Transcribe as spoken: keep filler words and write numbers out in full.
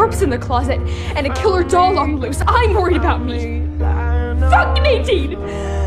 corpse in the closet and a killer doll on the loose. I'm worried about me. Fucking eighteen!